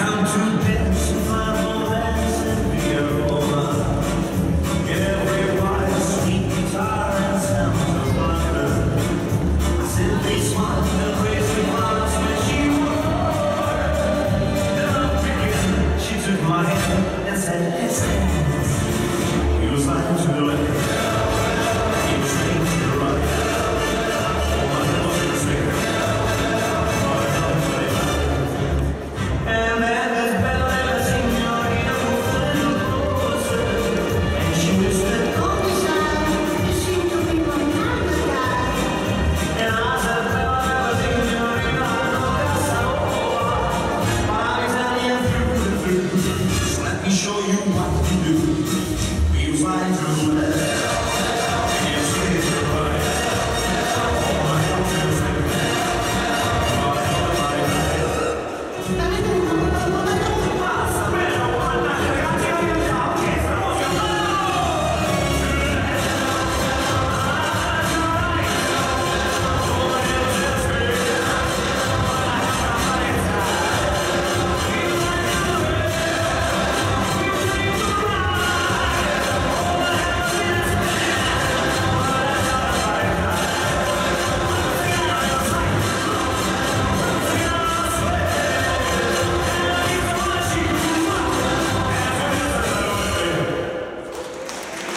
come to dance and find romance and be a woman. Everybody's sweet guitar and sounds of wonder. I simply smiled and raised her arms when she wore. And I'm thinking, she took my hand and said, let's dance. It was like to the left, it was straight to the right. All my nose was there. And then this bella signorina moved a little closer, and she whispered, "Don't be shy, you seem to be my kind of guy." and I said, bella signorina, no casarola, I'm Italian through and through. So let me show you what to do. We was like to